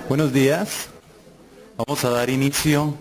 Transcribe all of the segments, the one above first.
Buenos días. Vamos a dar inicio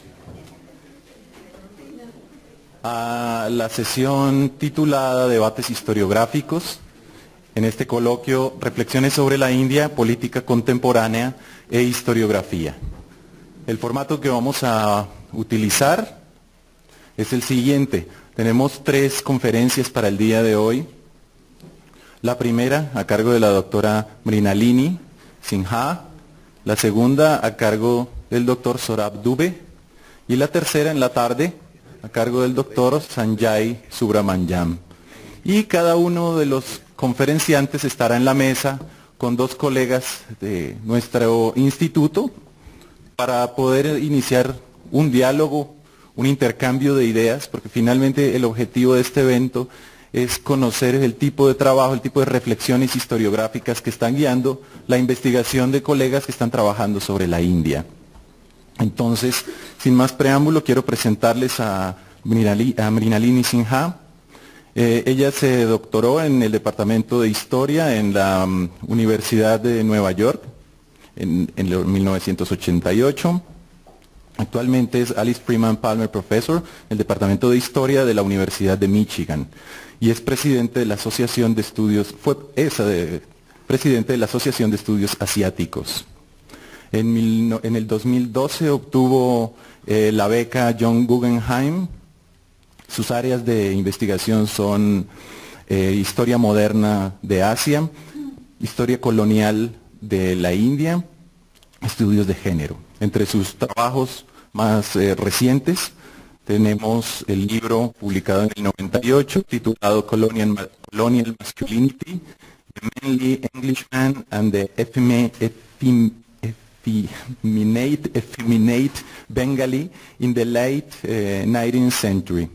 a la sesión titulada Debates historiográficos. En este coloquio, reflexiones sobre la India, política contemporánea e historiografía. El formato que vamos a utilizar es el siguiente. Tenemos 3 conferencias para el día de hoy. La primera a cargo de la doctora Mrinalini Sinha, la segunda a cargo del doctor Saurabh Dubey y la tercera en la tarde a cargo del doctor Sanjay Subramanyam. Y cada uno de los conferenciantes estará en la mesa con 2 colegas de nuestro instituto para poder iniciar un diálogo, un intercambio de ideas, porque finalmente el objetivo de este evento es conocer el tipo de trabajo, el tipo de reflexiones historiográficas que están guiando la investigación de colegas que están trabajando sobre la India. Entonces, sin más preámbulo, quiero presentarles a Mrinalini Sinha. Ella se doctoró en el Departamento de Historia en la Universidad de Nueva York en 1988. Actualmente es Alice Freeman Palmer Professor en el Departamento de Historia de la Universidad de Michigan y es presidente de la Asociación de Estudios, presidente de la Asociación de Estudios Asiáticos. En el 2012 obtuvo la beca John Guggenheim. Sus áreas de investigación son historia moderna de Asia, historia colonial de la India, estudios de género. Entre sus trabajos más recientes tenemos el libro publicado en el 98 titulado Colonial Masculinity, The Manly Englishman and the Effeminate Bengali in the Late 19th Century.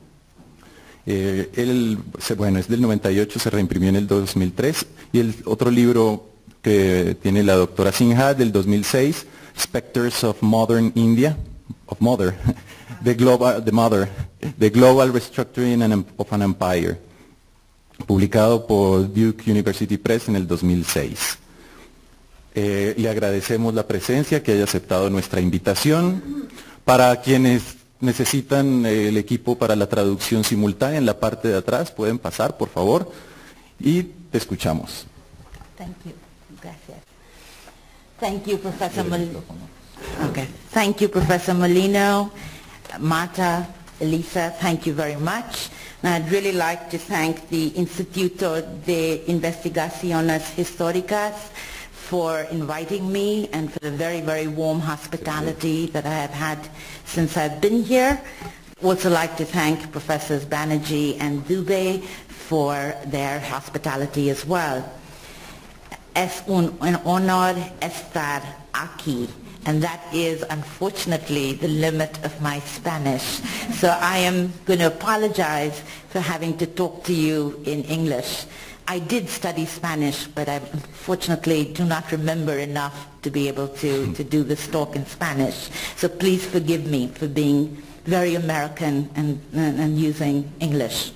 Es del 98, se reimprimió en el 2003, y el otro libro que tiene la doctora Sinha del 2006, Spectres of Modern India, the Global Restructuring of an Empire, publicado por Duke University Press en el 2006. Le agradecemos la presencia, que haya aceptado nuestra invitación. Para quienes necesitan el equipo para la traducción simultánea, en la parte de atrás pueden pasar, por favor, y te escuchamos. Thank you. Gracias. Thank you, Professor Molino. Okay. Thank you, Professor Molino, Marta, Elisa, thank you very much. And I'd really like to thank the Instituto de Investigaciones Históricas for inviting me and for the very, very warm hospitality that I have had since I've been here. Also like to thank Professors Banerjee and Dubey for their hospitality as well. Es un honor estar aquí, and that is unfortunately the limit of my Spanish. So I am going to apologize for having to talk to you in English. I did study Spanish, but I unfortunately do not remember enough to be able to do this talk in Spanish. So please forgive me for being very American and using English.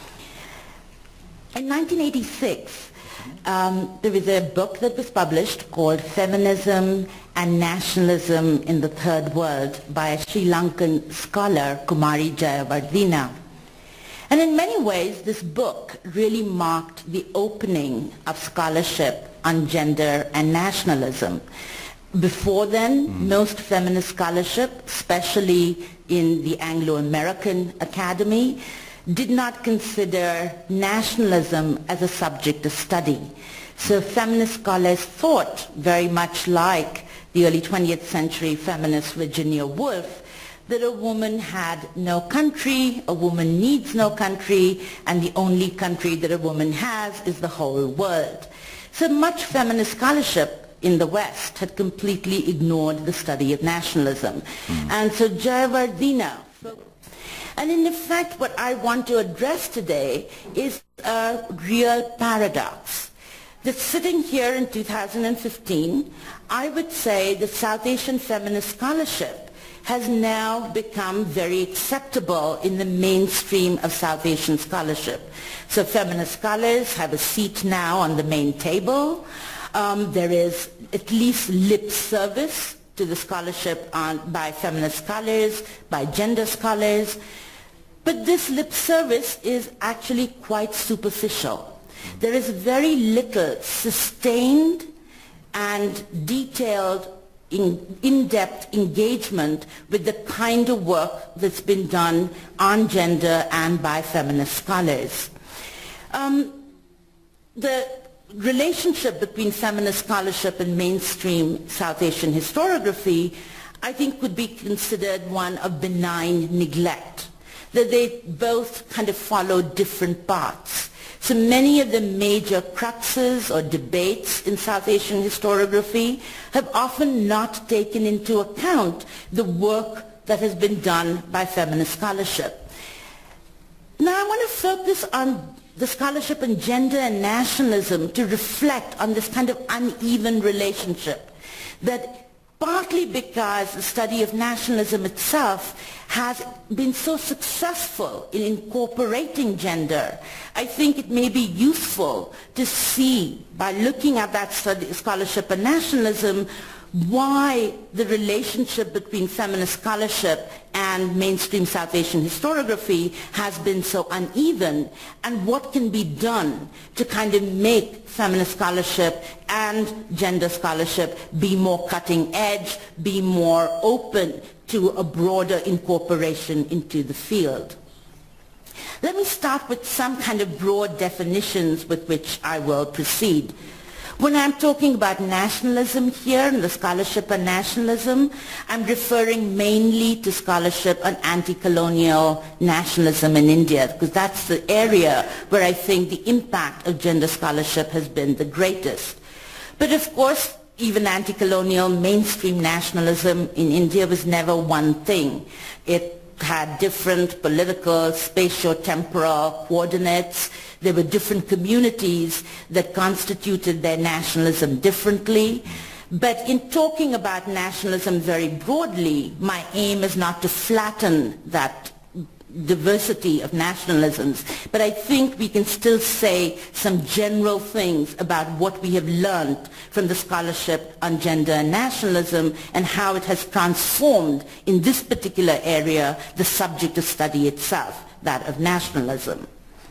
In 1986, there was a book that was published called Feminism and Nationalism in the Third World by a Sri Lankan scholar, Kumari Jayawardena. And in many ways, this book really marked the opening of scholarship on gender and nationalism. Before then, most feminist scholarship, especially in the Anglo-American Academy, did not consider nationalism as a subject of study. So feminist scholars thought, very much like the early 20th century feminist Virginia Woolf, that a woman had no country, a woman needs no country, and the only country that a woman has is the whole world. So much feminist scholarship in the West had completely ignored the study of nationalism. And so Jayawardena, and in effect what I want to address today is a real paradox. That sitting here in 2015, I would say that South Asian feminist scholarship has now become very acceptable in the mainstream of South Asian scholarship. So feminist scholars have a seat now on the main table. There is at least lip service to the scholarship by feminist scholars, by gender scholars. But this lip service is actually quite superficial. There is very little sustained and detailed in-depth engagement with the kind of work that's been done on gender and by feminist scholars. The relationship between feminist scholarship and mainstream South Asian historiography, I think, could be considered one of benign neglect, that they both kind of follow different paths. So many of the major cruxes or debates in South Asian historiography have often not taken into account the work that has been done by feminist scholarship. Now I want to focus on the scholarship on gender and nationalism to reflect on this kind of uneven relationship, that partly because the study of nationalism itself has been so successful in incorporating gender, I think it may be useful to see, by looking at that scholarship on nationalism, why the relationship between feminist scholarship and mainstream South Asian historiography has been so uneven, and what can be done to kind of make feminist scholarship and gender scholarship be more cutting edge, be more open to a broader incorporation into the field. Let me start with some kind of broad definitions with which I will proceed. When I'm talking about nationalism here, and the scholarship on nationalism, I'm referring mainly to scholarship on anti-colonial nationalism in India, because that's the area where I think the impact of gender scholarship has been the greatest. But of course, even anti-colonial mainstream nationalism in India was never one thing. It had different political, spatio-temporal coordinates. There were different communities that constituted their nationalism differently. But in talking about nationalism very broadly, my aim is not to flatten that diversity of nationalisms, but I think we can still say some general things about what we have learned from the scholarship on gender and nationalism and how it has transformed in this particular area the subject of study itself, that of nationalism.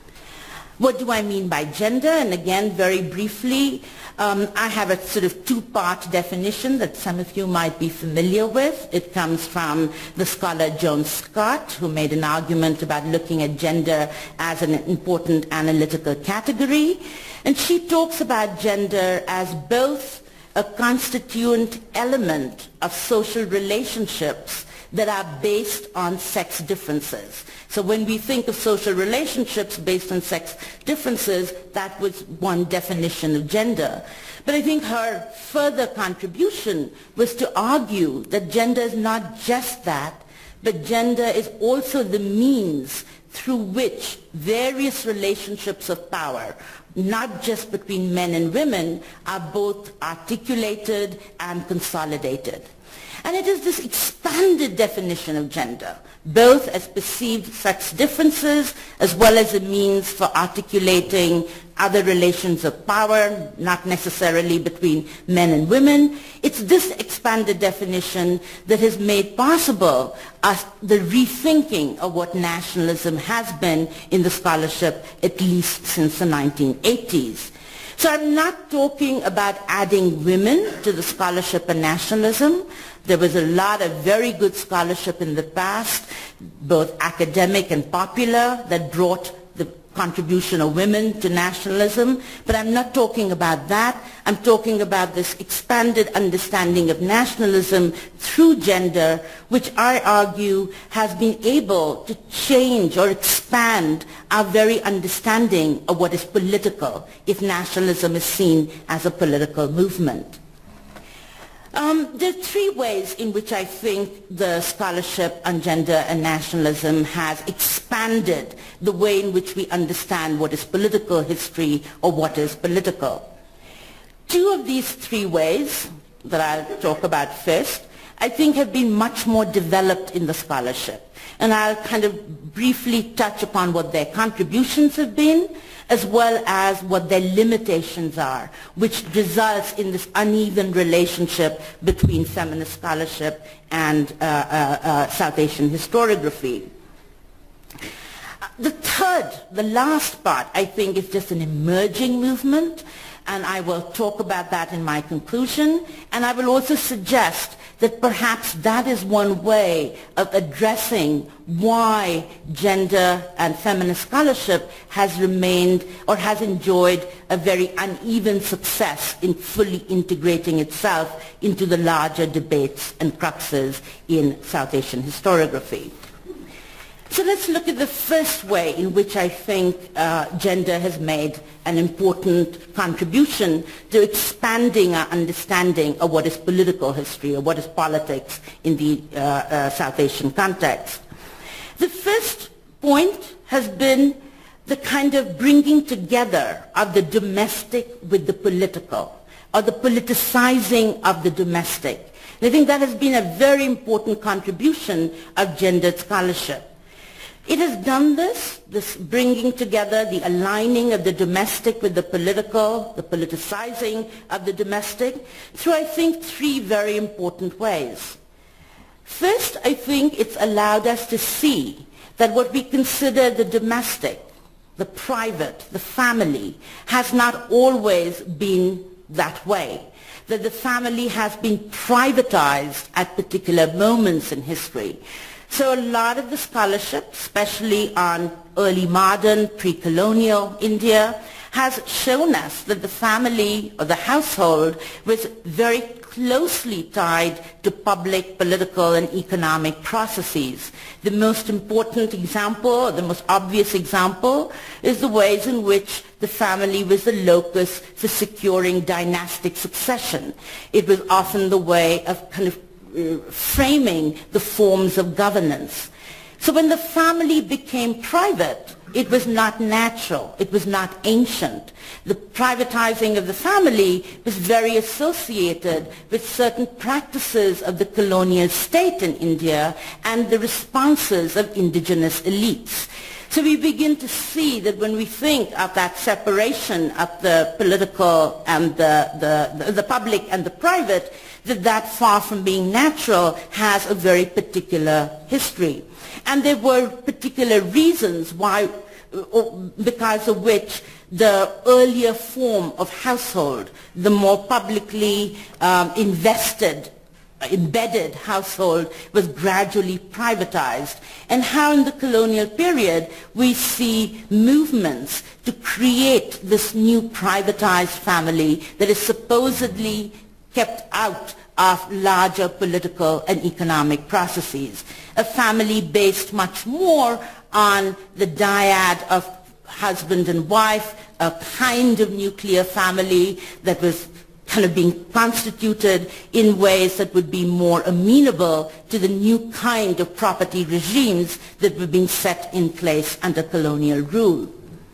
What do I mean by gender? And again, very briefly, I have a sort of two-part definition that some of you might be familiar with. It comes from the scholar Joan Scott, who made an argument about looking at gender as an important analytical category. And she talks about gender as both a constituent element of social relationships that are based on sex differences. So when we think of social relationships based on sex differences, that was one definition of gender. But I think her further contribution was to argue that gender is not just that, but gender is also the means through which various relationships of power, not just between men and women, are both articulated and consolidated. And it is this expanded definition of gender, both as perceived sex differences as well as a means for articulating other relations of power, not necessarily between men and women. It's this expanded definition that has made possible the rethinking of what nationalism has been in the scholarship, at least since the 1980s. So I'm not talking about adding women to the scholarship on nationalism. There was a lot of very good scholarship in the past, both academic and popular, that brought the contribution of women to nationalism. But I'm not talking about that. I'm talking about this expanded understanding of nationalism through gender, which I argue has been able to change or expand our very understanding of what is political, if nationalism is seen as a political movement. There are three ways in which I think the scholarship on gender and nationalism has expanded the way in which we understand what is political history or what is political. Two of these three ways that I'll talk about first, I think have been much more developed in the scholarship. And I'll kind of briefly touch upon what their contributions have been, as well as what their limitations are, which results in this uneven relationship between feminist scholarship and South Asian historiography. The last part, I think, is just an emerging movement, and I will talk about that in my conclusion, and I will also suggest that perhaps that is one way of addressing why gender and feminist scholarship has remained or has enjoyed a very uneven success in fully integrating itself into the larger debates and cruxes in South Asian historiography. So let's look at the first way in which I think gender has made an important contribution to expanding our understanding of what is political history or what is politics in the South Asian context. The first point has been the kind of bringing together of the domestic with the political, or the politicizing of the domestic. And I think that has been a very important contribution of gendered scholarship. It has done this bringing together, the aligning of the domestic with the political, the politicizing of the domestic, through, I think, three very important ways. First, I think it's allowed us to see that what we consider the domestic, the private, the family, has not always been that way. That the family has been privatized at particular moments in history. So a lot of the scholarship, especially on early modern, pre-colonial India, has shown us that the family or the household was very closely tied to public, political, and economic processes. The most important example, or the most obvious example, is the ways in which the family was the locus for securing dynastic succession. It was often the way of kind of framing the forms of governance. So when the family became private, it was not natural, it was not ancient. The privatizing of the family was very associated with certain practices of the colonial state in India and the responses of indigenous elites. So we begin to see that when we think of that separation of the political and the public and the private, that far from being natural has a very particular history. And there were particular reasons why, because of which the earlier form of household, the more publicly embedded household, was gradually privatized, and how in the colonial period we see movements to create this new privatized family that is supposedly kept out of larger political and economic processes. A family based much more on the dyad of husband and wife, a kind of nuclear family that was kind of being constituted in ways that would be more amenable to the new kind of property regimes that were being set in place under colonial rule.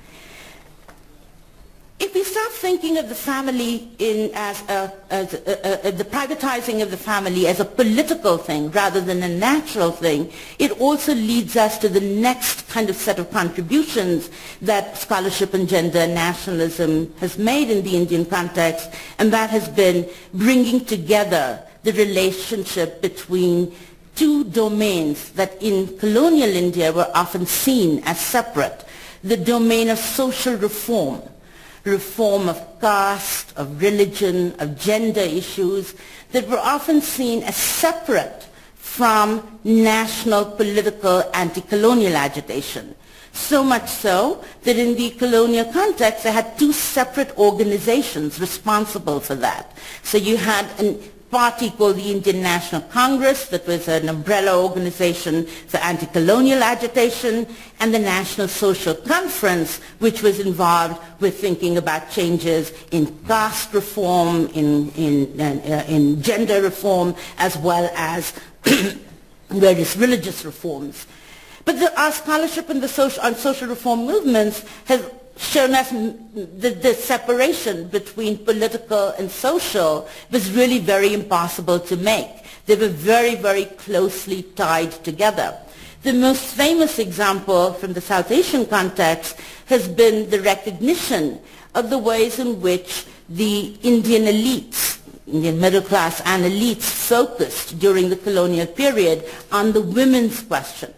If we start thinking of the family as the privatizing of the family as a political thing rather than a natural thing, it also leads us to the next kind of set of contributions that scholarship on gender and nationalism has made in the Indian context, and that has been bringing together the relationship between two domains that in colonial India were often seen as separate: the domain of social reform of caste, of religion, of gender issues that were often seen as separate from national political anti-colonial agitation. So much so that in the colonial context they had two separate organizations responsible for that. So you had a party called the Indian National Congress that was an umbrella organization for anti-colonial agitation, and the National Social Conference, which was involved with thinking about changes in caste reform, in gender reform, as well as various religious reforms. But our scholarship on social reform movements has shown us the separation between political and social was really very impossible to make. They were very, very closely tied together. the most famous example from the South Asian context has been the recognition of the ways in which the Indian elites, Indian middle class and elites, focused during the colonial period on the women's question,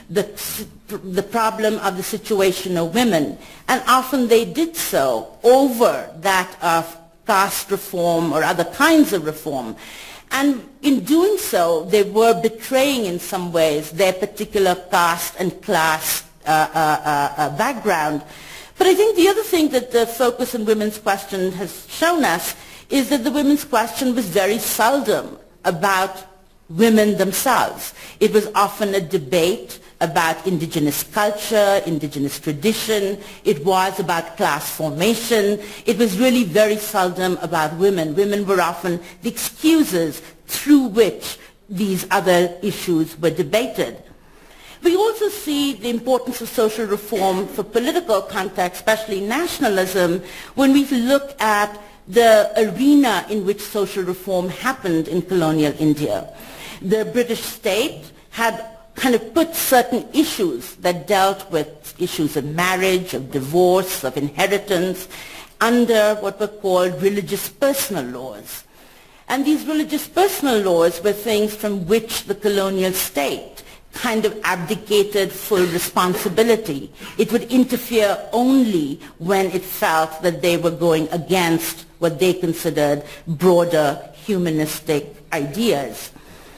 the problem of the situation of women. And often they did so over that of caste reform or other kinds of reform. And in doing so, they were betraying in some ways their particular caste and class background. But I think the other thing that the focus on women's question has shown us is that the women's question was very seldom about women themselves. It was often a debate about indigenous culture, indigenous tradition. It was about class formation. It was really very seldom about women. Women were often the excuses through which these other issues were debated. We also see the importance of social reform for political context, especially nationalism, when we look at the arena in which social reform happened in colonial India. The British state had kind of put certain issues that dealt with issues of marriage, of divorce, of inheritance, under what were called religious personal laws. And these religious personal laws were things from which the colonial state kind of abdicated full responsibility. It would interfere only when it felt that they were going against what they considered broader humanistic ideas.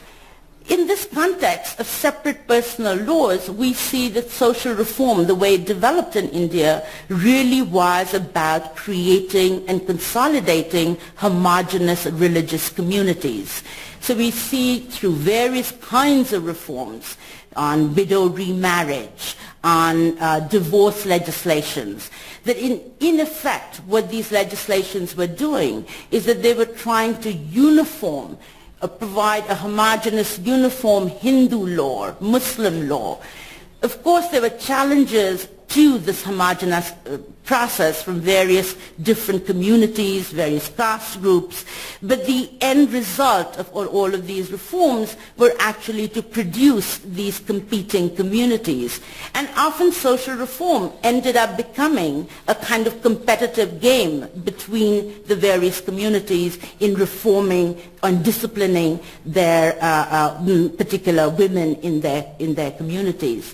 In this context of separate personal laws, we see that social reform, the way it developed in India, really was about creating and consolidating homogeneous religious communities. So we see through various kinds of reforms on widow remarriage, on divorce legislations, that in effect what these legislations were doing is that they were trying to uniform provide a homogeneous, uniform Hindu law, Muslim law. Of course, there were challenges to this homogeneous process from various different communities, various caste groups, but the end result of all of these reforms were actually to produce these competing communities. And often social reform ended up becoming a kind of competitive game between the various communities in reforming and disciplining their particular women in their communities.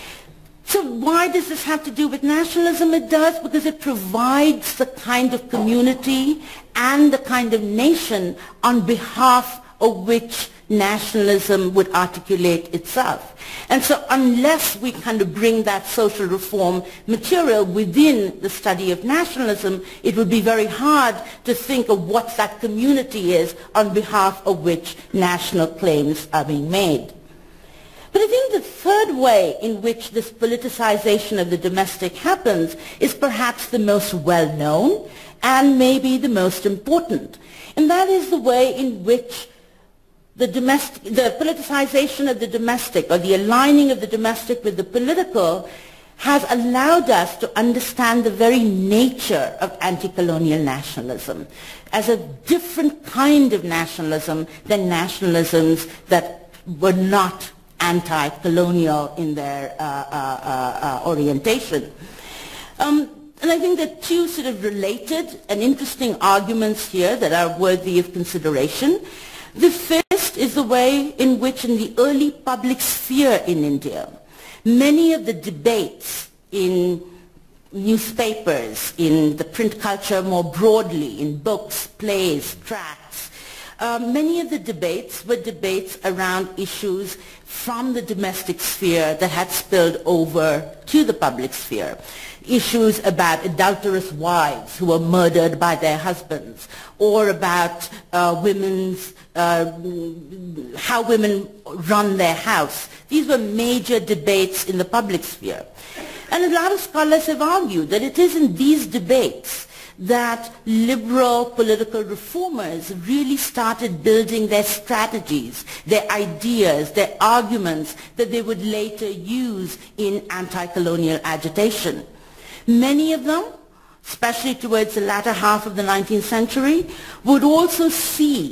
So why does this have to do with nationalism? It does because it provides the kind of community and the kind of nation on behalf of which nationalism would articulate itself. And so unless we kind of bring that social reform material within the study of nationalism, it would be very hard to think of what that community is on behalf of which national claims are being made. But I think the third way in which this politicization of the domestic happens is perhaps the most well-known and maybe the most important. And that is the way in which the politicization of the domestic, or the aligning of the domestic with the political, has allowed us to understand the very nature of anti-colonial nationalism as a different kind of nationalism than nationalisms that were not anti-colonial in their orientation. And I think there are two sort of related and interesting arguments here that are worthy of consideration. The first is the way in which in the early public sphere in India, many of the debates in newspapers, in the print culture more broadly, in books, plays, tracts, many of the debates were debates around issues from the domestic sphere that had spilled over to the public sphere. Issues about adulterous wives who were murdered by their husbands, or about how women run their house. These were major debates in the public sphere. And a lot of scholars have argued that it is in these debates that liberal political reformers really started building their strategies, their ideas, their arguments that they would later use in anti-colonial agitation. Many of them, especially towards the latter half of the 19th century, would also see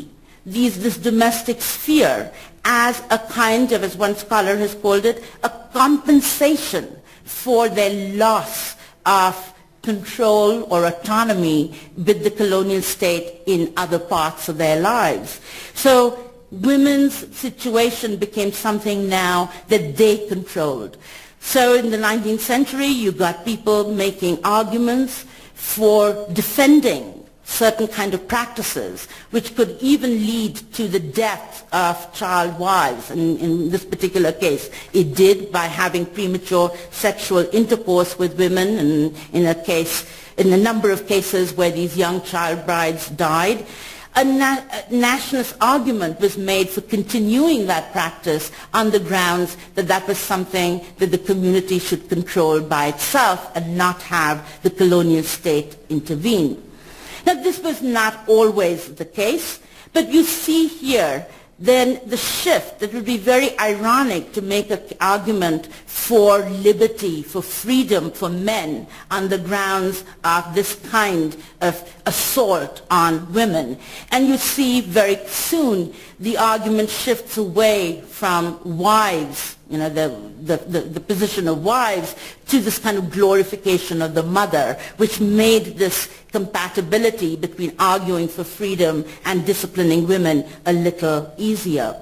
this domestic sphere as a kind of, as one scholar has called it, a compensation for their loss of control or autonomy with the colonial state in other parts of their lives. So women's situation became something now that they controlled. So in the 19th century, you got people making arguments for defending certain kind of practices, which could even lead to the death of child wives. And in this particular case, it did, by having premature sexual intercourse with women, and in a number of cases where these young child brides died. A nationalist argument was made for continuing that practice on the grounds that that was something that the community should control by itself and not have the colonial state intervene. Now, this was not always the case, but you see here then the shift. It would be very ironic to make an argument for liberty, for freedom for men on the grounds of this kind of assault on women. And you see very soon the argument shifts away from wives, you know, the position of wives, to this kind of glorification of the mother, which made this compatibility between arguing for freedom and disciplining women a little easier.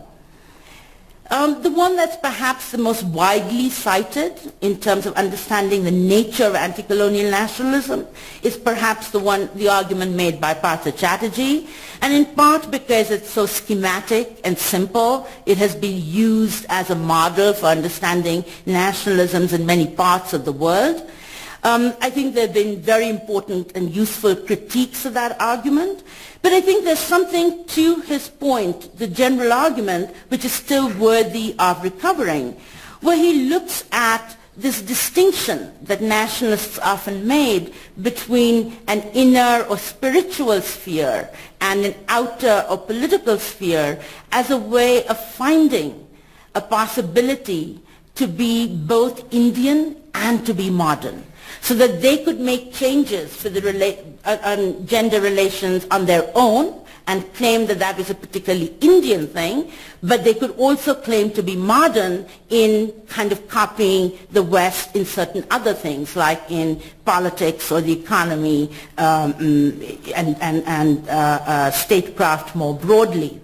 The one that's perhaps the most widely cited in terms of understanding the nature of anti-colonial nationalism is perhaps the argument made by Partha Chatterjee, and in part because it's so schematic and simple, it has been used as a model for understanding nationalisms in many parts of the world. I think there have been very important and useful critiques of that argument, but I think there's something to his point, the general argument, which is still worthy of recovering, where he looks at this distinction that nationalists often made between an inner or spiritual sphere and an outer or political sphere as a way of finding a possibility to be both Indian and to be modern, so that they could make changes for the gender relations on their own and claim that that was a particularly Indian thing, but they could also claim to be modern in kind of copying the West in certain other things, like in politics or the economy and statecraft more broadly.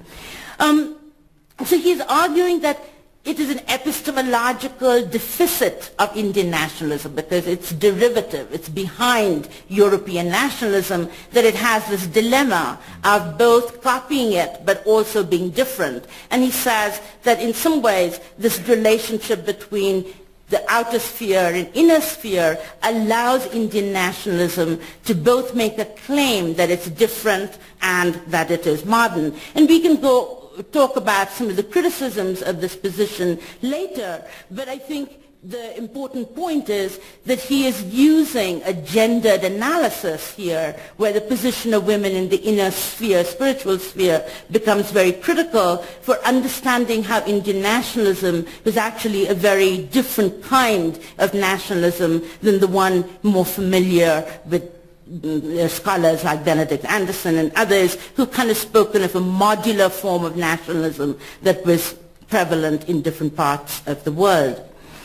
So he's arguing that it is an epistemological deficit of Indian nationalism because it's derivative, it's behind European nationalism, that it has this dilemma of both copying it but also being different. And he says that in some ways this relationship between the outer sphere and inner sphere allows Indian nationalism to both make a claim that it's different and that it is modern. And we can talk about some of the criticisms of this position later, but I think the important point is that he is using a gendered analysis here, where the position of women in the inner sphere, spiritual sphere, becomes very critical for understanding how Indian nationalism was actually a very different kind of nationalism than the one more familiar with scholars like Benedict Anderson and others who kind of spoken of a modular form of nationalism that was prevalent in different parts of the world.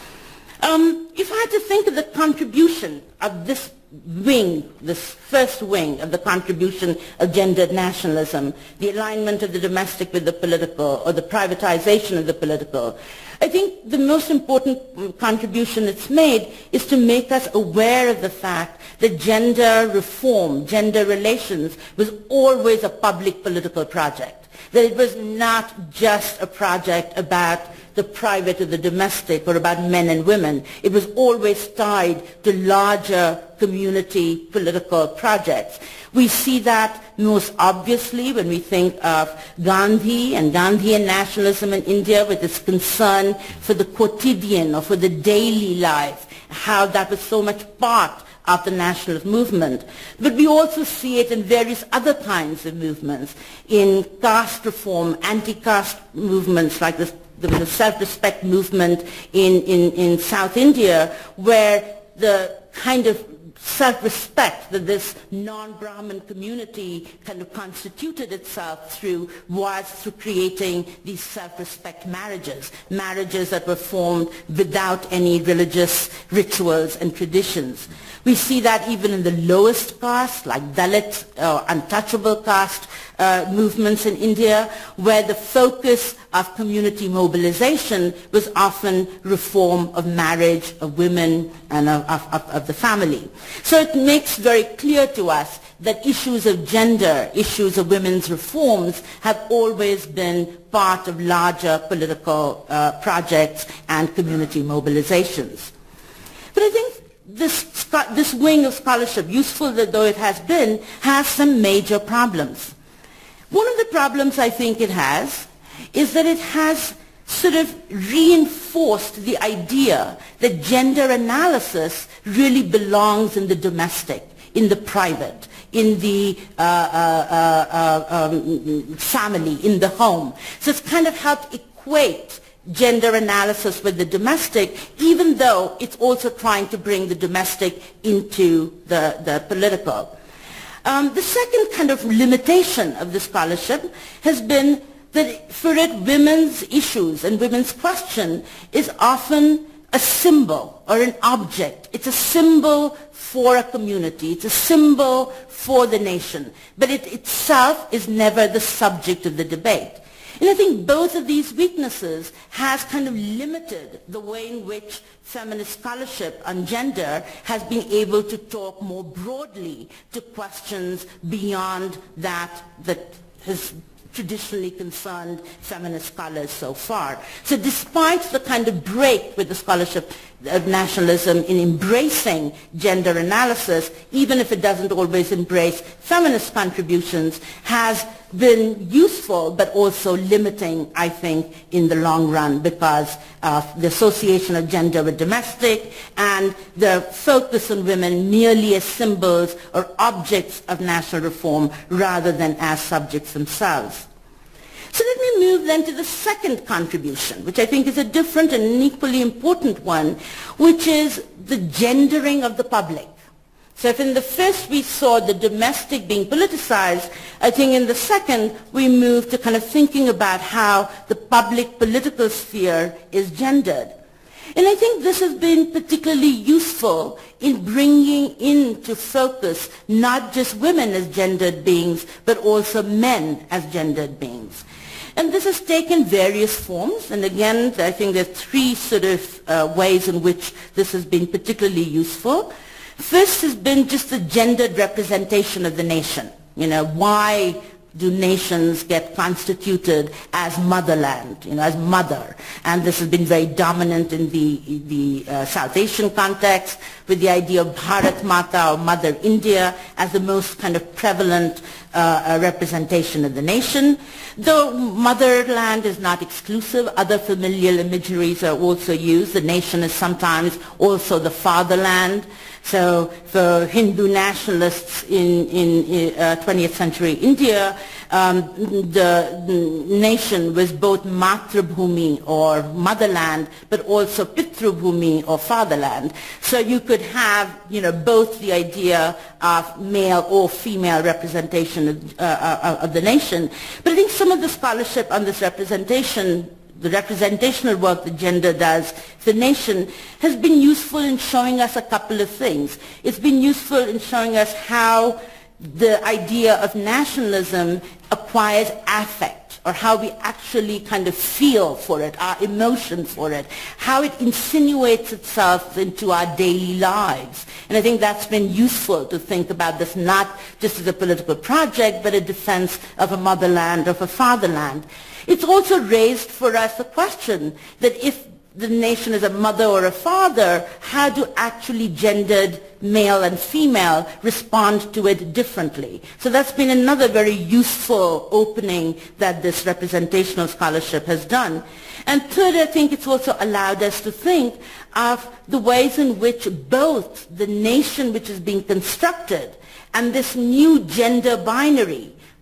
If I had to think of the contribution of this wing, this first wing of the contribution of gendered nationalism, the alignment of the domestic with the political, or the privatization of the political, I think the most important contribution it's made is to make us aware of the fact that gender reform, gender relations, was always a public political project, that it was not just a project about the private or the domestic or about men and women. It was always tied to larger community political projects. We see that most obviously when we think of Gandhi and Gandhian nationalism in India, with its concern for the quotidian or for the daily life, how that was so much part of the nationalist movement. But we also see it in various other kinds of movements, in caste reform, anti-caste movements like this. There was a self-respect movement in South India, where the kind of self-respect that this non-Brahmin community kind of constituted itself through was through creating these self-respect marriages, marriages that were formed without any religious rituals and traditions. We see that even in the lowest caste, like Dalit or untouchable caste movements in India, where the focus of community mobilization was often reform of marriage, of women, and of the family. So it makes very clear to us that issues of gender, issues of women's reforms have always been part of larger political projects and community mobilizations. But I think this wing of scholarship, useful though it has been, has some major problems. One of the problems I think it has is that it has sort of reinforced the idea that gender analysis really belongs in the domestic, in the private, in the family, in the home. So it's kind of helped equate gender analysis with the domestic, even though it's also trying to bring the domestic into the political. The second kind of limitation of the scholarship has been that for it, women's issues and women's question is often a symbol or an object. It's a symbol for a community. It's a symbol for the nation. But it itself is never the subject of the debate. And I think both of these weaknesses has kind of limited the way in which feminist scholarship on gender has been able to talk more broadly to questions beyond that has traditionally concerned feminist scholars so far. So despite the kind of break with the scholarship of nationalism in embracing gender analysis, even if it doesn't always embrace feminist contributions, has been useful but also limiting, I think, in the long run because of the association of gender with domestic and the focus on women merely as symbols or objects of national reform rather than as subjects themselves. So let me move then to the second contribution, which I think is a different and an equally important one, which is the gendering of the public. So if in the first we saw the domestic being politicized, I think in the second we moved to kind of thinking about how the public political sphere is gendered. And I think this has been particularly useful in bringing into focus not just women as gendered beings, but also men as gendered beings. And this has taken various forms, and again, I think there are three sort of ways in which this has been particularly useful. First has been just the gendered representation of the nation. You know, why do nations get constituted as motherland, as mother? And this has been very dominant in the South Asian context with the idea of Bharat Mata or Mother India as the most kind of prevalent representation of the nation. Though motherland is not exclusive, other familial imageries are also used. The nation is sometimes also the fatherland. So for Hindu nationalists in 20th century India, the nation was both Matrabhumi or motherland, but also Pitrabhumi or fatherland. So you could have, both the idea of male or female representation of the nation. But I think some of the scholarship on this representation, the representational work that gender does for the nation, has been useful in showing us a couple of things. It's been useful in showing us how the idea of nationalism acquires affect, or how we actually kind of feel for it, our emotion for it, how it insinuates itself into our daily lives. And I think that's been useful to think about this not just as a political project, but a defense of a motherland, of a fatherland. It's also raised for us the question that if the nation is a mother or a father, how do actually gendered male and female respond to it differently? So that's been another very useful opening that this representational scholarship has done. And third, I think it's also allowed us to think of the ways in which both the nation which is being constructed and this new gender binary,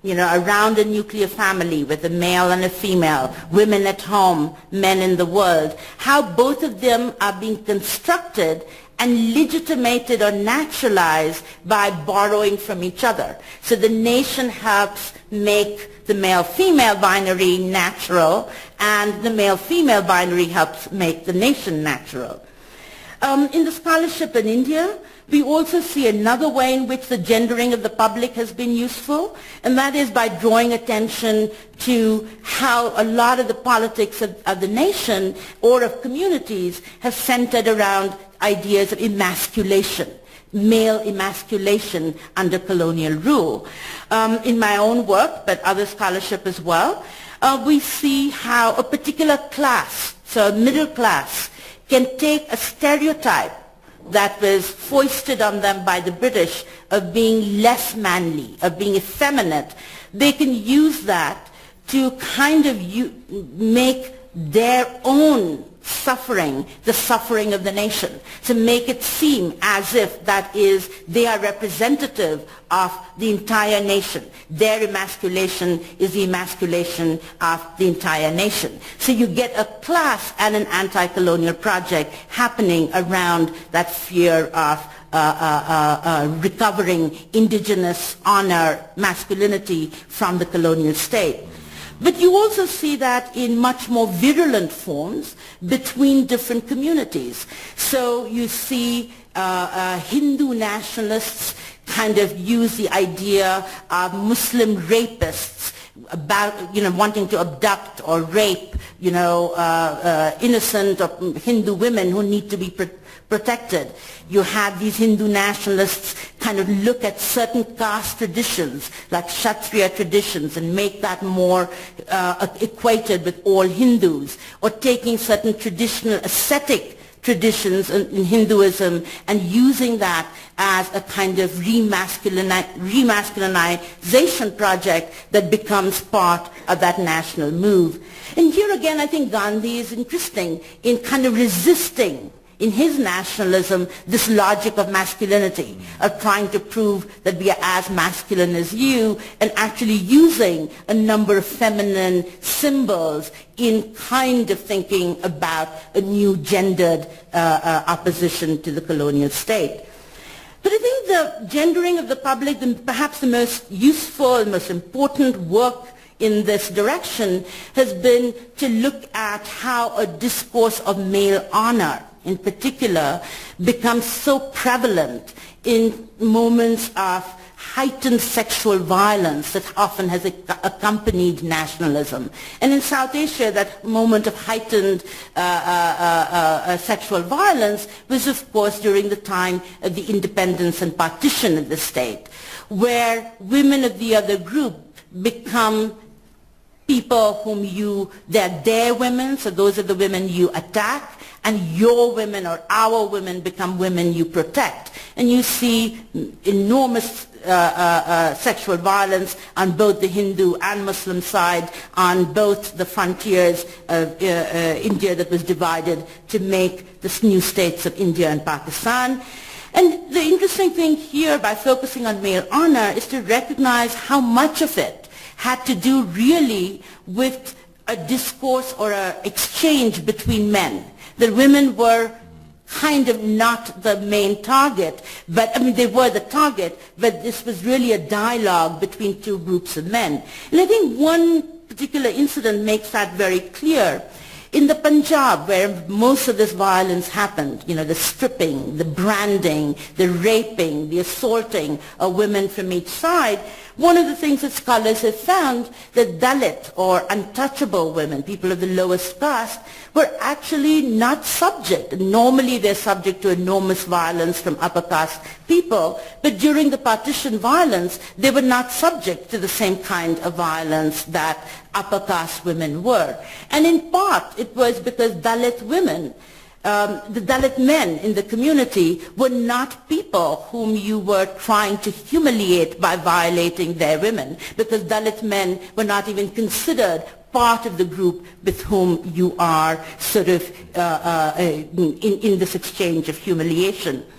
around a nuclear family with a male and a female, women at home, men in the world, how both of them are being constructed and legitimated or naturalized by borrowing from each other. So the nation helps make the male-female binary natural, and the male-female binary helps make the nation natural. In the scholarship in India, we also see another way in which the gendering of the public has been useful, and that is by drawing attention to how a lot of the politics of the nation or of communities have centered around ideas of emasculation, male emasculation under colonial rule. In my own work, but other scholarship as well, we see how a particular class, so a middle class, can take a stereotype that was foisted on them by the British of being less manly, of being effeminate. They can use that to kind of make their own suffering the suffering of the nation, to make it seem as if that is, they are representative of the entire nation. Their emasculation is the emasculation of the entire nation. So you get a class and an anti-colonial project happening around that fear of recovering indigenous honor, masculinity from the colonial state. But you also see that in much more virulent forms between different communities. So you see Hindu nationalists kind of use the idea of Muslim rapists about, wanting to abduct or rape, innocent or Hindu women who need to be protected. You have these Hindu nationalists kind of look at certain caste traditions, like Kshatriya traditions, and make that more equated with all Hindus, or taking certain traditional ascetic traditions in Hinduism and using that as a kind of remasculinization project that becomes part of that national move. And here again, I think Gandhi is interesting in kind of resisting in his nationalism this logic of masculinity, of trying to prove that we are as masculine as you, and actually using a number of feminine symbols in kind of thinking about a new gendered opposition to the colonial state. But I think the gendering of the public, perhaps the most useful and most important work in this direction, has been to look at how a discourse of male honor in particular becomes so prevalent in moments of heightened sexual violence that often has accompanied nationalism. And in South Asia, that moment of heightened sexual violence was, of course, during the time of the independence and partition of the state, where women of the other group become people whom they're their women, so those are the women you attack, and your women or our women become women you protect. And you see enormous sexual violence on both the Hindu and Muslim side, on both the frontiers of India that was divided to make the new states of India and Pakistan. And the interesting thing here, by focusing on male honor, is to recognize how much of it had to do really with a discourse or an exchange between men. The women were kind of not the main target, but they were the target, but this was really a dialogue between two groups of men. And I think one particular incident makes that very clear. In the Punjab, where most of this violence happened, the stripping, the branding, the raping, the assaulting of women from each side, one of the things that scholars have found that Dalit or untouchable women, people of the lowest caste, were actually not subject. Normally they're subject to enormous violence from upper caste people, but during the partition violence, they were not subject to the same kind of violence that upper caste women were. And in part, it was because Dalit women, the Dalit men in the community, were not people whom you were trying to humiliate by violating their women, because Dalit men were not even considered part of the group with whom you are sort of in this exchange of humiliation.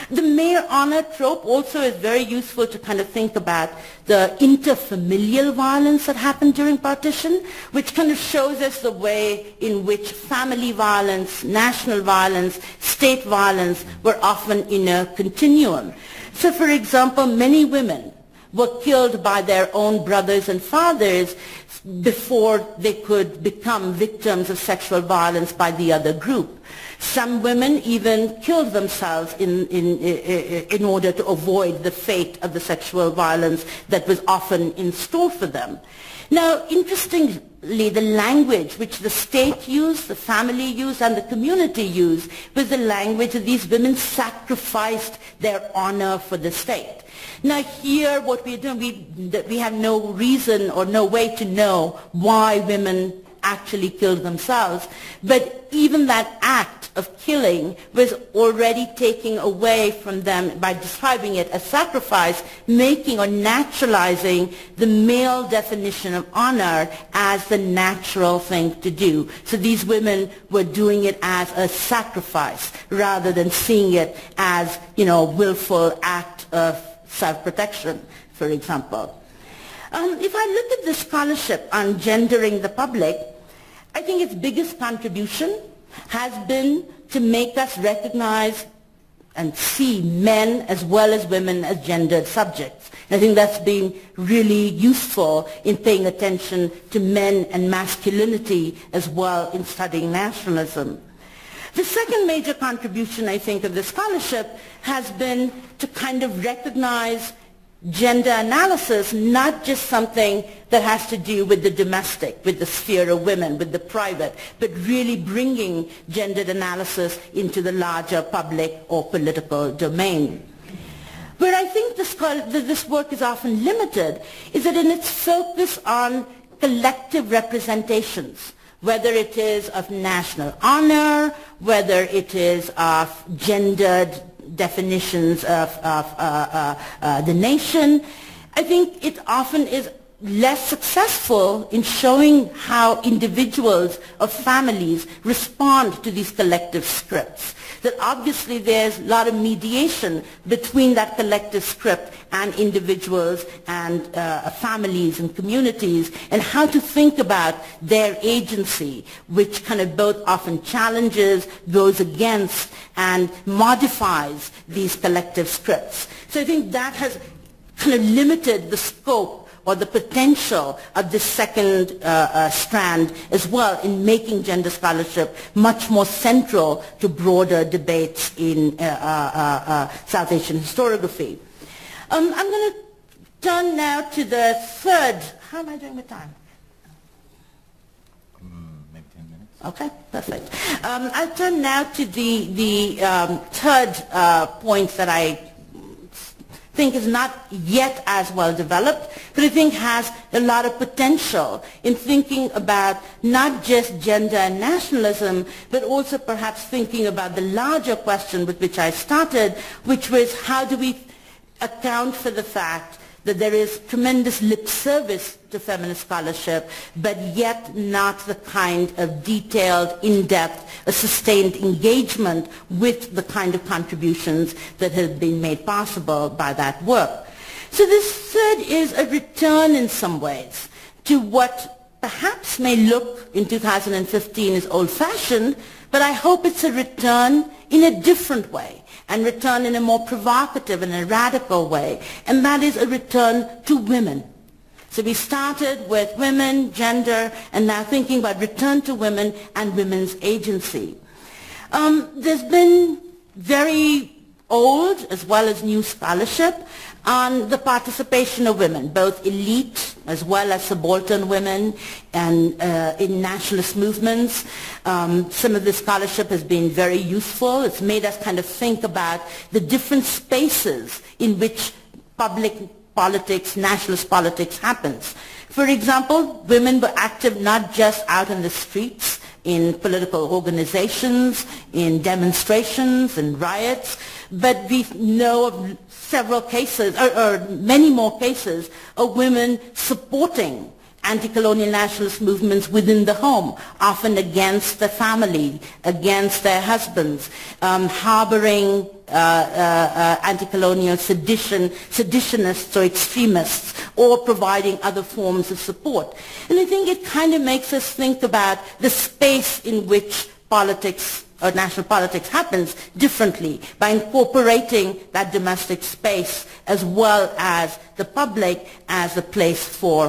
The male honor trope also is very useful to kind of think about the interfamilial violence that happened during partition, which kind of shows us the way in which family violence, national violence, state violence were often in a continuum. So for example, many women were killed by their own brothers and fathers before they could become victims of sexual violence by the other group. Some women even killed themselves in order to avoid the fate of the sexual violence that was often in store for them. Now, interestingly, the language which the state used, the family used, and the community used was the language that these women sacrificed their honor for the state. Now here what we're doing, we have no reason or no way to know why women actually killed themselves, but even that act of killing was already taking away from them by describing it as sacrifice, making or naturalizing the male definition of honor as the natural thing to do. So these women were doing it as a sacrifice rather than seeing it as, willful act of self-protection, for example. If I look at the scholarship on gendering the public, I think its biggest contribution has been to make us recognize and see men as well as women as gendered subjects. And I think that's been really useful in paying attention to men and masculinity as well in studying nationalism. The second major contribution, I think, of the scholarship has been to kind of recognize gender analysis, not just something that has to do with the domestic, with the sphere of women, with the private, but really bringing gendered analysis into the larger public or political domain. Where I think this work is often limited is that in its focus on collective representations, whether it is of national honor, whether it is of gendered definitions of the nation, I think it often is less successful in showing how individuals or families respond to these collective scripts. That obviously there's a lot of mediation between that collective script and individuals and families and communities, and how to think about their agency, which kind of both often challenges, goes against, and modifies these collective scripts. So I think that has kind of limited the scope or the potential of this second strand as well in making gender scholarship much more central to broader debates in South Asian historiography. I'm going to turn now to the third. How am I doing with time? Maybe 10 minutes. Okay, perfect. I'll turn now to the third point that I think is not yet as well developed, but I think has a lot of potential in thinking about not just gender and nationalism, but also perhaps thinking about the larger question with which I started, which was how do we account for the fact that there is tremendous lip service to feminist scholarship, but yet not the kind of detailed, in-depth, sustained engagement with the kind of contributions that have been made possible by that work. So this third is a return in some ways to what perhaps may look in 2015 as old-fashioned, but I hope it's a return in a different way, and return in a more provocative and a radical way, and that is a return to women. So we started with women, gender, and now thinking about return to women and women's agency. There's been very old as well as new scholarship on the participation of women, both elite as well as subaltern women, and in nationalist movements. Some of the scholarship has been very useful. It's made us kind of think about the different spaces in which public politics, nationalist politics happens. For example, women were active not just out in the streets, in political organizations, in demonstrations and riots, but we know of several cases, or many more cases, of women supporting anti-colonial nationalist movements within the home, often against the family, against their husbands, harboring anti-colonial seditionists or extremists, or providing other forms of support. And I think it kind of makes us think about the space in which politics or national politics happens differently by incorporating that domestic space as well as the public as a place for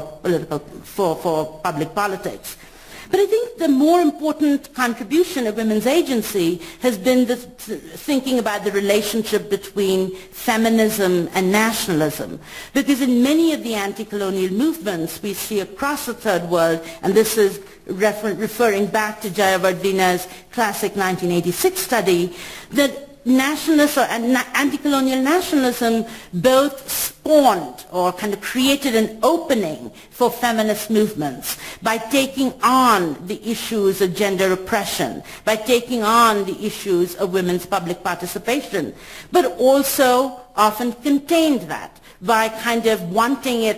public politics. But I think the more important contribution of women's agency has been the thinking about the relationship between feminism and nationalism. Because in many of the anti-colonial movements we see across the third world, and this is referring back to Jayawardena's classic 1986 study, that nationalist or anti-colonial nationalism both spawned or kind of created an opening for feminist movements by taking on the issues of gender oppression, by taking on the issues of women's public participation, but also often contained that by kind of wanting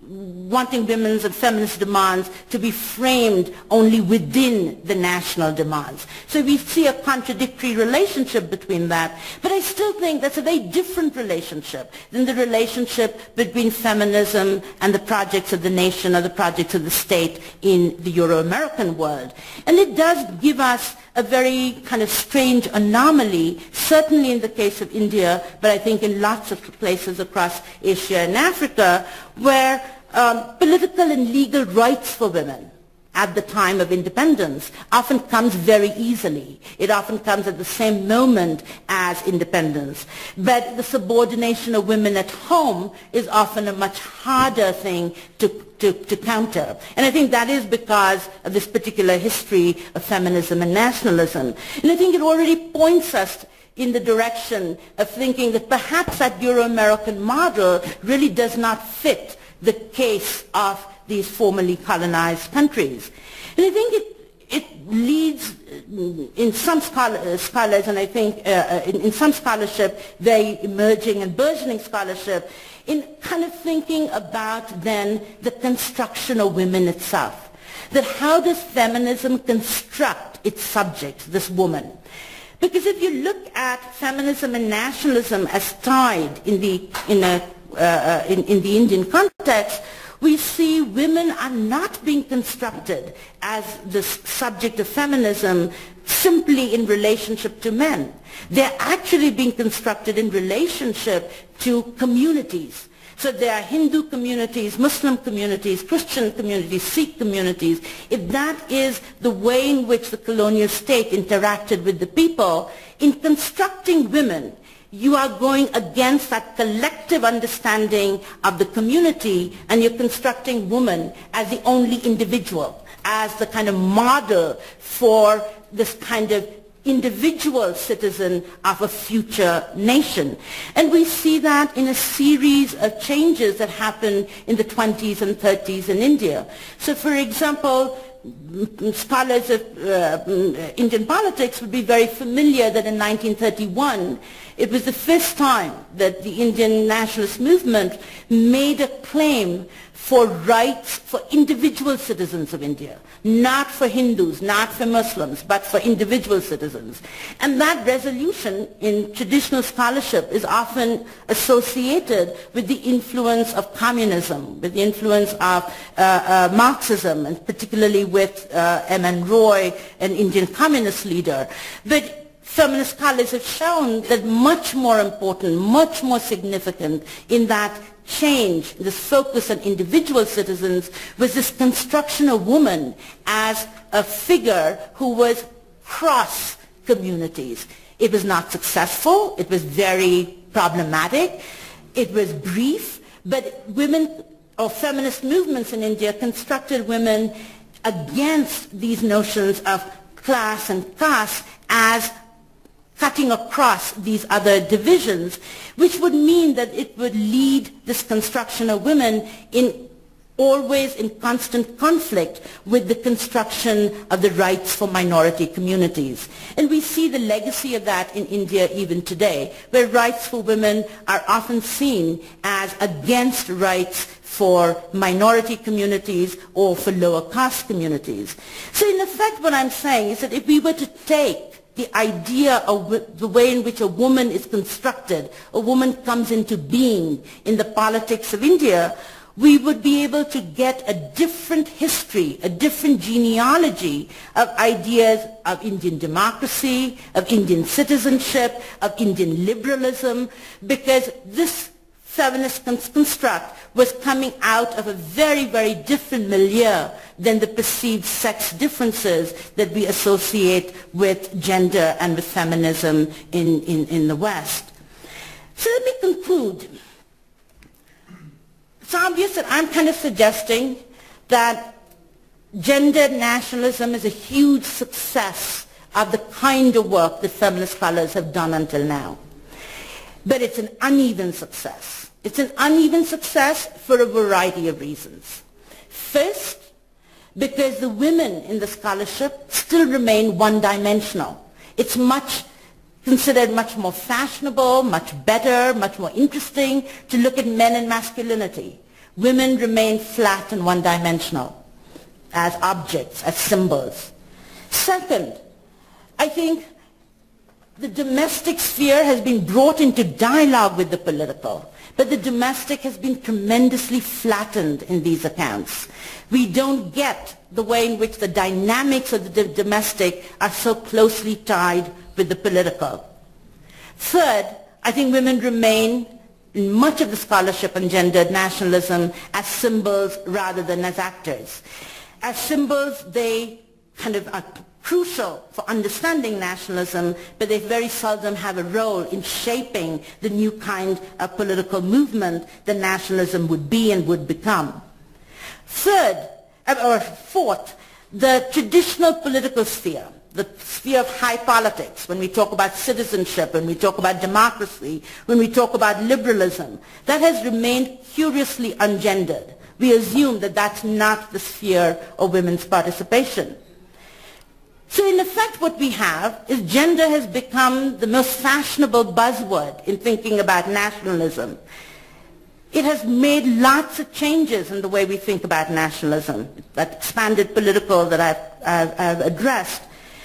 women's and feminist demands to be framed only within the national demands. So we see a contradictory relationship between that. But I still think that's a very different relationship than the relationship between feminism and the projects of the nation or the projects of the state in the Euro-American world. And it does give us a very kind of strange anomaly, certainly in the case of India, but I think in lots of places across Asia and Africa, where political and legal rights for women at the time of independence often comes very easily. It often comes at the same moment as independence. But the subordination of women at home is often a much harder thing to counter. And I think that is because of this particular history of feminism and nationalism. And I think it already points us in the direction of thinking that perhaps that Euro-American model really does not fit the case of these formerly colonized countries. And I think it leads in some scholars, and I think in some scholarship, very emerging and burgeoning scholarship, in kind of thinking about then the construction of women itself. That how does feminism construct its subject, this woman? Because if you look at feminism and nationalism as tied in the Indian context, we see women are not being constructed as the subject of feminism simply in relationship to men. They're actually being constructed in relationship to communities. So there are Hindu communities, Muslim communities, Christian communities, Sikh communities. If that is the way in which the colonial state interacted with the people, in constructing women, you are going against that collective understanding of the community, and you're constructing woman as the only individual, as the kind of model for this kind of individual citizen of a future nation. And we see that in a series of changes that happened in the 20s and 30s in India. So for example, scholars of Indian politics would be very familiar that in 1931, it was the first time that the Indian nationalist movement made a claim for rights for individual citizens of India, not for Hindus, not for Muslims, but for individual citizens. And that resolution in traditional scholarship is often associated with the influence of communism, with the influence of Marxism, and particularly with M.N. Roy, an Indian communist leader. But feminist scholars have shown that much more important, much more significant in that change, this focus on individual citizens, was this construction of woman as a figure who was cross communities. It was not successful, it was very problematic, it was brief, but women or feminist movements in India constructed women against these notions of class and caste as cutting across these other divisions, which would mean that it would lead this construction of women in always in constant conflict with the construction of the rights for minority communities. And we see the legacy of that in India even today, where rights for women are often seen as against rights for minority communities or for lower caste communities. So in effect what I'm saying is that if we were to take the idea of the way in which a woman is constructed, a woman comes into being in the politics of India, we would be able to get a different history, a different genealogy of ideas of Indian democracy, of Indian citizenship, of Indian liberalism, because this feminist construct was coming out of a very, very different milieu than the perceived sex differences that we associate with gender and with feminism in the West. So let me conclude. It's obvious that I'm kind of suggesting that gender nationalism is a huge success of the kind of work that feminist scholars have done until now. But it's an uneven success. It's an uneven success for a variety of reasons. First, because the women in the scholarship still remain one-dimensional. It's considered much more fashionable, much better, much more interesting to look at men and masculinity. Women remain flat and one-dimensional as objects, as symbols. Second, I think the domestic sphere has been brought into dialogue with the political, but the domestic has been tremendously flattened in these accounts. We don't get the way in which the dynamics of the domestic are so closely tied with the political. Third, I think women remain in much of the scholarship on gendered nationalism as symbols rather than as actors. As symbols, they kind of are crucial for understanding nationalism, but they very seldom have a role in shaping the new kind of political movement that nationalism would be and would become. Fourth, the traditional political sphere, the sphere of high politics, when we talk about citizenship, when we talk about democracy, when we talk about liberalism, that has remained curiously ungendered. We assume that that's not the sphere of women's participation. So in effect what we have is gender has become the most fashionable buzzword in thinking about nationalism. It has made lots of changes in the way we think about nationalism, that expanded political that I've addressed.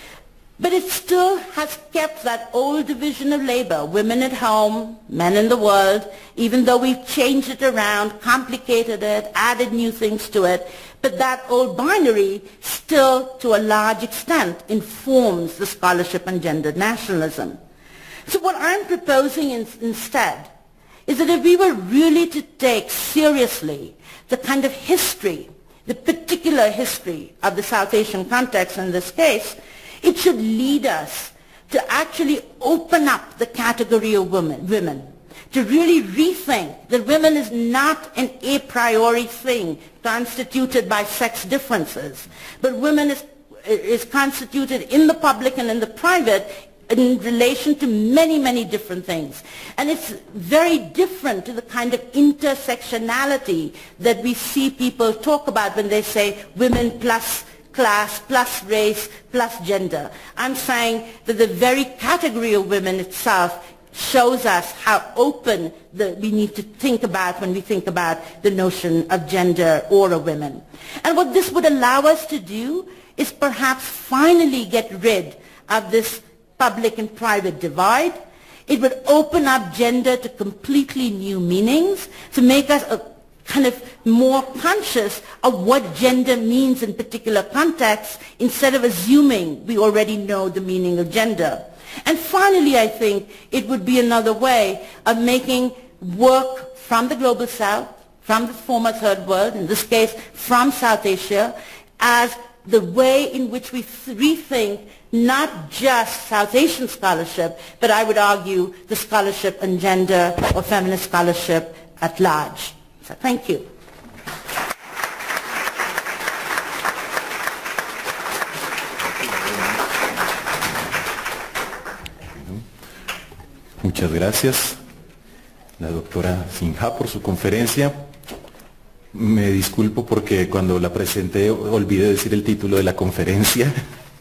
But it still has kept that old division of labor, women at home, men in the world, even though we've changed it around, complicated it, added new things to it. But that old binary still, to a large extent, informs the scholarship on gendered nationalism. So what I'm proposing instead is that if we were really to take seriously the kind of history, the particular history of the South Asian context in this case, it should lead us to actually open up the category of women, to really rethink that women is not an a priori thing constituted by sex differences, but women is constituted in the public and in the private in relation to many, many different things. And it's very different to the kind of intersectionality that we see people talk about when they say women plus class, plus race, plus gender. I'm saying that the very category of women itself shows us how open we need to think about when we think about the notion of gender or of women. And what this would allow us to do is perhaps finally get rid of this public and private divide. It would open up gender to completely new meanings, to make us kind of more conscious of what gender means in particular contexts instead of assuming we already know the meaning of gender. And finally, I think it would be another way of making work from the global south, from the former third world, in this case from South Asia, as the way in which we rethink not just South Asian scholarship, but I would argue the scholarship on gender or feminist scholarship at large. So thank you. Muchas gracias, la doctora Sinha, por su conferencia. Me disculpo porque cuando la presenté olvidé decir el título de la conferencia.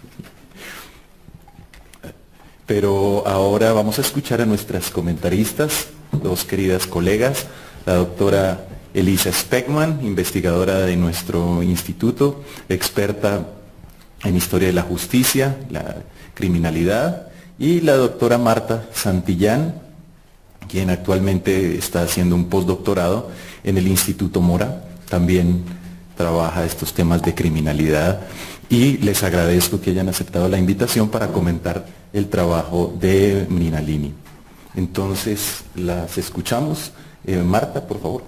Pero ahora vamos a escuchar a nuestras comentaristas, dos queridas colegas, la doctora Elisa Speckman, investigadora de nuestro instituto, experta en historia de la justicia, la criminalidad, y la doctora Marta Santillán, quien actualmente está haciendo un postdoctorado en el Instituto Mora, también trabaja estos temas de criminalidad, y les agradezco que hayan aceptado la invitación para comentar el trabajo de Mrinalini. Entonces, las escuchamos. Marta, por favor.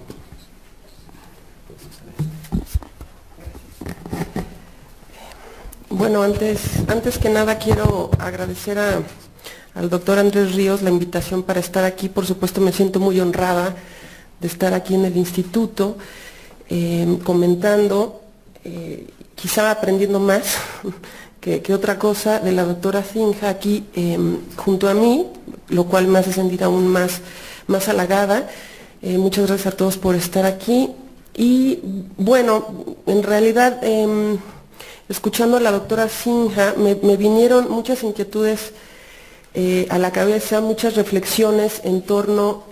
Bueno, antes que nada quiero agradecer al doctor Andrés Ríos la invitación para estar aquí. Por supuesto me siento muy honrada de estar aquí en el instituto comentando, quizá aprendiendo más que otra cosa de la doctora Sinha aquí junto a mí, lo cual me hace sentir aún más halagada. Muchas gracias a todos por estar aquí. Y bueno, en realidad escuchando a la doctora Sinha me vinieron muchas inquietudes a la cabeza, muchas reflexiones en torno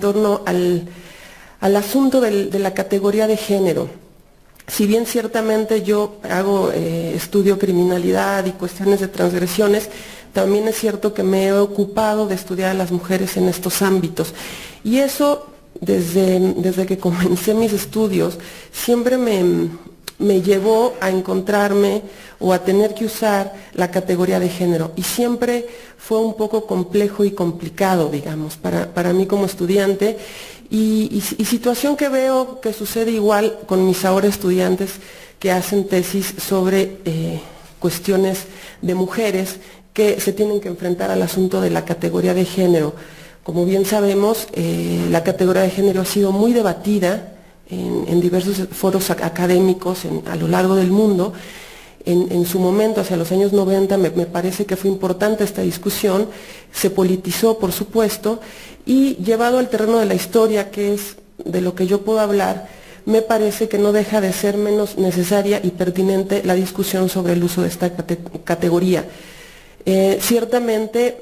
al asunto de la categoría de género. Si bien ciertamente yo estudio criminalidad y cuestiones de transgresiones, también es cierto que me he ocupado de estudiar a las mujeres en estos ámbitos. Y eso, desde que comencé mis estudios, siempre me llevó a encontrarme o a tener que usar la categoría de género. Y siempre fue un poco complejo y complicado, digamos, para mí como estudiante. Y situación que veo que sucede igual con mis ahora estudiantes que hacen tesis sobre cuestiones de mujeres que se tienen que enfrentar al asunto de la categoría de género. Como bien sabemos, la categoría de género ha sido muy debatida en diversos foros académicos a lo largo del mundo. En su momento, hacia los años 90, me parece que fue importante esta discusión, se politizó, por supuesto, y llevado al terreno de la historia, que es de lo que yo puedo hablar, me parece que no deja de ser menos necesaria y pertinente la discusión sobre el uso de esta categoría. Ciertamente,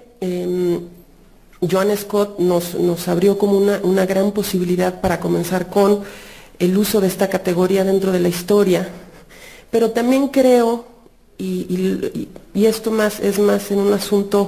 Joan Scott nos abrió como una gran posibilidad para comenzar con el uso de esta categoría dentro de la historia, pero también creo, y esto es más en un asunto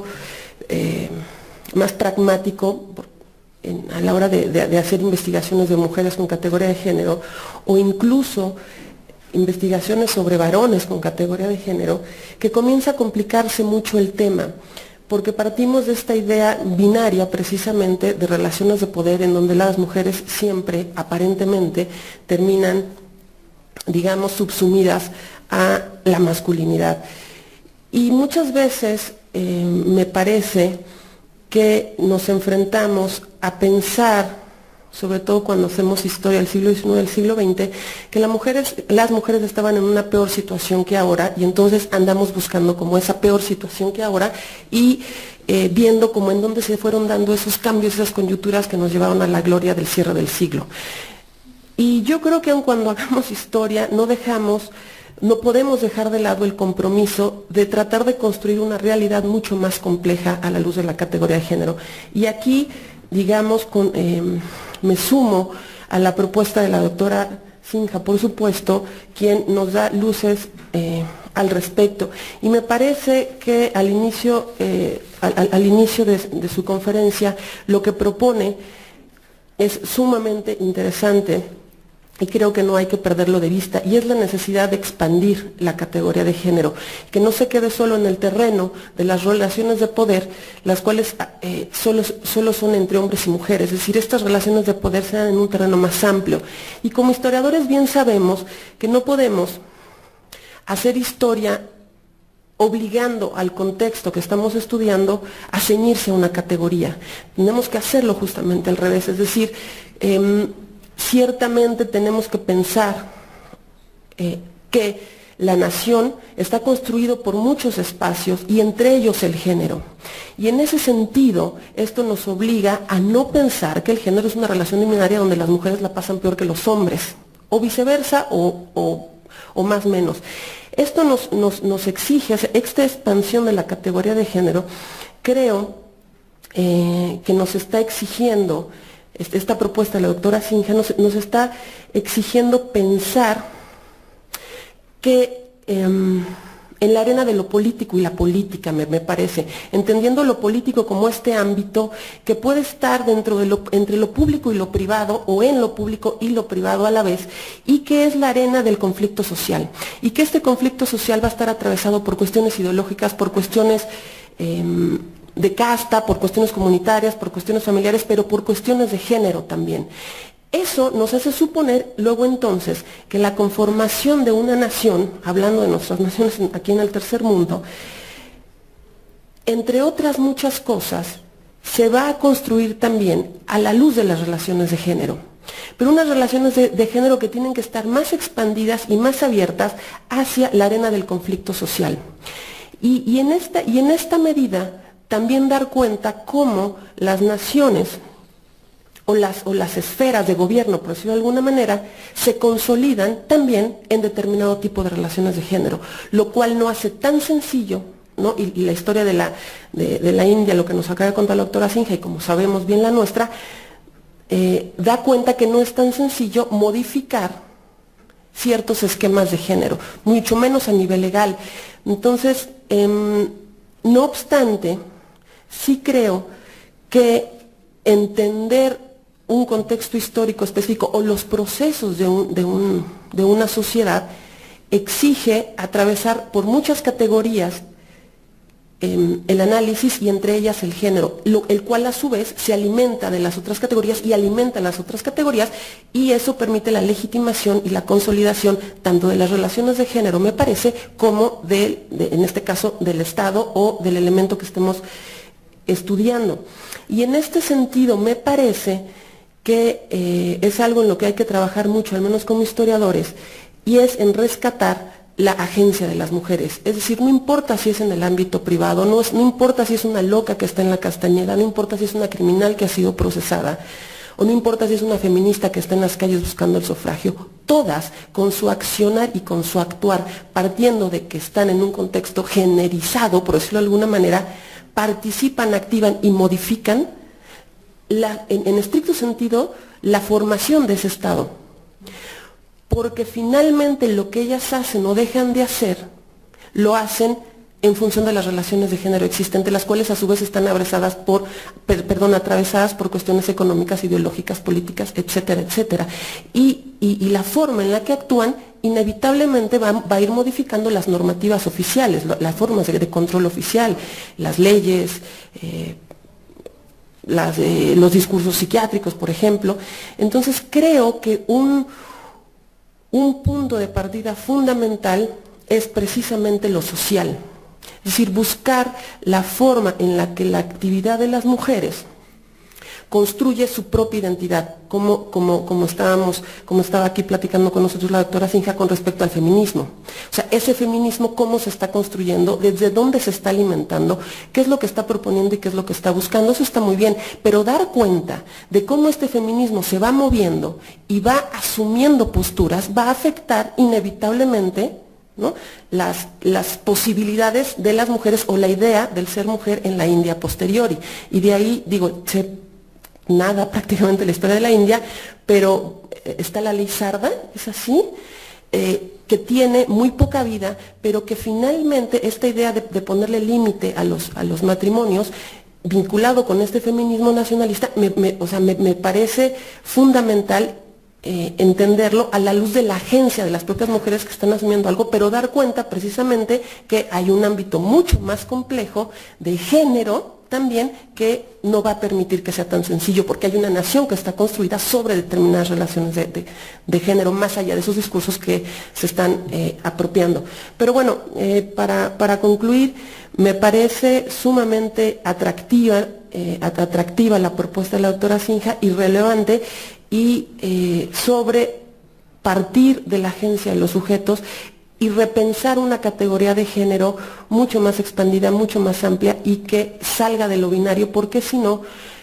más pragmático, a la hora de hacer investigaciones de mujeres con categoría de género, o incluso investigaciones sobre varones con categoría de género, que comienza a complicarse mucho el tema, porque partimos de esta idea binaria precisamente de relaciones de poder en donde las mujeres siempre, aparentemente, terminan, digamos, subsumidas a la masculinidad. Y muchas veces me parece que nos enfrentamos a pensar, sobre todo cuando hacemos historia del siglo XIX, del siglo XX, que las mujeres estaban en una peor situación que ahora, y entonces andamos buscando como esa peor situación que ahora y viendo como en dónde se fueron dando esos cambios, esas coyunturas que nos llevaron a la gloria del cierre del siglo. Y yo creo que aun cuando hagamos historia, no podemos dejar de lado el compromiso de tratar de construir una realidad mucho más compleja a la luz de la categoría de género. Y aquí, digamos, me sumo a la propuesta de la doctora Sinha, por supuesto, quien nos da luces al respecto. Y me parece que al inicio de su conferencia lo que propone es sumamente interesante y creo que no hay que perderlo de vista, y es la necesidad de expandir la categoría de género, que no se quede solo en el terreno de las relaciones de poder, las cuales solo son entre hombres y mujeres, es decir, estas relaciones de poder se dan en un terreno más amplio. Y como historiadores bien sabemos que no podemos hacer historia obligando al contexto que estamos estudiando a ceñirse a una categoría. Tenemos que hacerlo justamente al revés, es decir, ciertamente tenemos que pensar que la nación está construido por muchos espacios y entre ellos el género. Y en ese sentido, esto nos obliga a no pensar que el género es una relación binaria donde las mujeres la pasan peor que los hombres, o viceversa, o más o menos. Esto nos exige, esta expansión de la categoría de género, creo que nos está exigiendo, esta propuesta de la doctora Sinja nos está exigiendo pensar que en la arena de lo político y la política, me parece, entendiendo lo político como este ámbito que puede estar entre lo público y lo privado, o en lo público y lo privado a la vez, y que es la arena del conflicto social, y que este conflicto social va a estar atravesado por cuestiones ideológicas, por cuestiones de casta, por cuestiones comunitarias, por cuestiones familiares, pero por cuestiones de género también. Eso nos hace suponer luego entonces que la conformación de una nación, hablando de nuestras naciones aquí en el tercer mundo, entre otras muchas cosas, se va a construir también a la luz de las relaciones de género. Pero unas relaciones de género que tienen que estar más expandidas y más abiertas hacia la arena del conflicto social. Y en esta medida también dar cuenta cómo las naciones o las esferas de gobierno, por decirlo de alguna manera, se consolidan también en determinado tipo de relaciones de género, lo cual no hace tan sencillo, ¿no? Y la historia de la India, lo que nos acaba de contar la doctora Sinja, y como sabemos bien la nuestra, da cuenta que no es tan sencillo modificar ciertos esquemas de género, mucho menos a nivel legal. Entonces, no obstante, sí creo que entender un contexto histórico específico o los procesos de una sociedad exige atravesar por muchas categorías el análisis, y entre ellas el género, el cual a su vez se alimenta de las otras categorías y alimenta las otras categorías, y eso permite la legitimación y la consolidación tanto de las relaciones de género, me parece, como en este caso del Estado o del elemento que estemos estudiando. Y en este sentido me parece que es algo en lo que hay que trabajar mucho, al menos como historiadores, y es en rescatar la agencia de las mujeres. Es decir, no importa si es en el ámbito privado, no importa si es una loca que está en la Castañeda, no importa si es una criminal que ha sido procesada, o no importa si es una feminista que está en las calles buscando el sufragio, todas con su accionar y con su actuar, partiendo de que están en un contexto generizado, por decirlo de alguna manera, participan, activan y modifican en estricto sentido la formación de ese Estado. Porque finalmente lo que ellas hacen o dejan de hacer, lo hacen en función de las relaciones de género existentes, las cuales a su vez están atravesadas por cuestiones económicas, ideológicas, políticas, etcétera, etcétera. Y la forma en la que actúan inevitablemente va a ir modificando las normativas oficiales, las formas de control oficial, las leyes, los discursos psiquiátricos, por ejemplo. Entonces creo que un punto de partida fundamental es precisamente lo social, es decir, buscar la forma en la que la actividad de las mujeres construye su propia identidad, como estaba aquí platicando con nosotros la doctora Sinja con respecto al feminismo. O sea, ese feminismo, cómo se está construyendo, desde dónde se está alimentando, qué es lo que está proponiendo y qué es lo que está buscando, eso está muy bien, pero dar cuenta de cómo este feminismo se va moviendo y va asumiendo posturas, va a afectar inevitablemente, ¿no?, las posibilidades de las mujeres o la idea del ser mujer en la India posteriori. Y de ahí, digo, nada prácticamente la historia de la India, pero está la ley Sarda, es así, que tiene muy poca vida, pero que finalmente esta idea de ponerle límite a los matrimonios, vinculado con este feminismo nacionalista, me parece fundamental entenderlo a la luz de la agencia de las propias mujeres que están asumiendo algo, pero dar cuenta precisamente que hay un ámbito mucho más complejo de género también que no va a permitir que sea tan sencillo, porque hay una nación que está construida sobre determinadas relaciones de género, más allá de esos discursos que se están apropiando. Pero bueno, para concluir, me parece sumamente atractiva la propuesta de la doctora Sinja y relevante, y sobre partir de la agencia de los sujetos y repensar una categoría de género mucho más expandida, mucho más amplia, y que salga de lo binario, porque si no,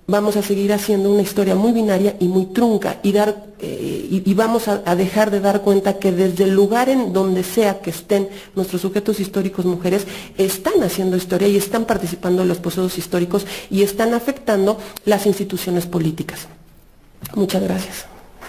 vamos a seguir haciendo una historia muy binaria y muy trunca y vamos a dejar de dar cuenta que desde el lugar en donde sea que estén nuestros sujetos históricos mujeres, están haciendo historia y están participando en los procesos históricos y están afectando las instituciones políticas. Muchas gracias.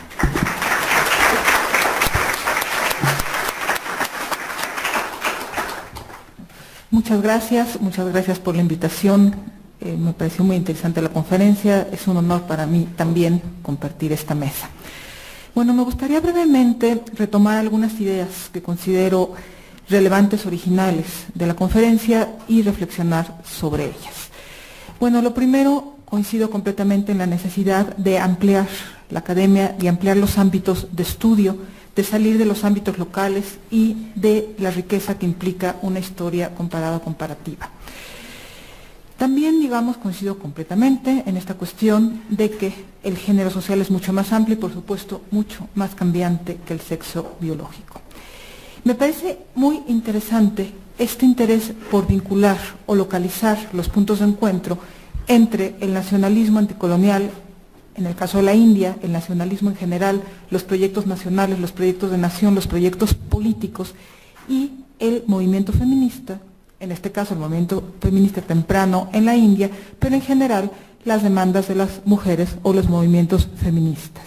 Muchas gracias por la invitación. Me pareció muy interesante la conferencia, es un honor para mí también compartir esta mesa. Bueno, me gustaría brevemente retomar algunas ideas que considero relevantes, originales de la conferencia y reflexionar sobre ellas. Bueno, lo primero, coincido completamente en la necesidad de ampliar la academia, de ampliar los ámbitos de estudio, de salir de los ámbitos locales y de la riqueza que implica una historia comparada, comparativa. También, digamos, coincido completamente en esta cuestión de que el género social es mucho más amplio y, por supuesto, mucho más cambiante que el sexo biológico. Me parece muy interesante este interés por vincular o localizar los puntos de encuentro entre el nacionalismo anticolonial, en el caso de la India, el nacionalismo en general, los proyectos nacionales, los proyectos de nación, los proyectos políticos y el movimiento feminista, en este caso el movimiento feminista temprano en la India, pero en general las demandas de las mujeres o los movimientos feministas.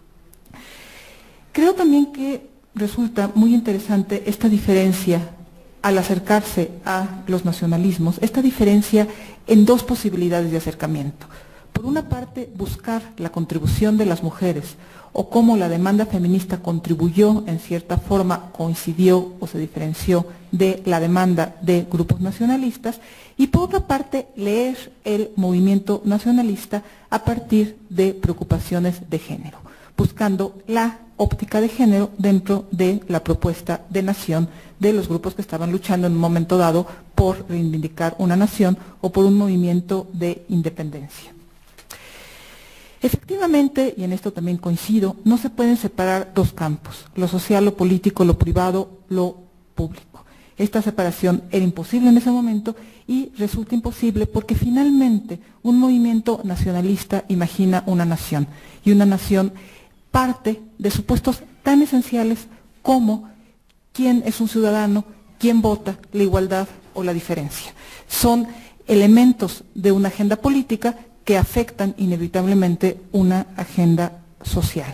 Creo también que resulta muy interesante esta diferencia al acercarse a los nacionalismos, esta diferencia en dos posibilidades de acercamiento. Por una parte, buscar la contribución de las mujeres o cómo la demanda feminista contribuyó, en cierta forma, coincidió o se diferenció de la demanda de grupos nacionalistas, y por otra parte, leer el movimiento nacionalista a partir de preocupaciones de género, buscando la óptica de género dentro de la propuesta de nación de los grupos que estaban luchando en un momento dado por reivindicar una nación o por un movimiento de independencia. Efectivamente, y en esto también coincido, no se pueden separar dos campos, lo social, lo político, lo privado, lo público. Esta separación era imposible en ese momento y resulta imposible porque finalmente un movimiento nacionalista imagina una nación, y una nación parte de supuestos tan esenciales como quién es un ciudadano, quién vota, la igualdad o la diferencia. Son elementos de una agenda política que afectan inevitablemente una agenda social.